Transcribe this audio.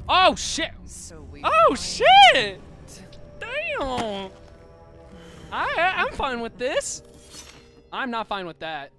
Oh shit! So we Oh shit! Damn! I'm fine with this. I'm not fine with that.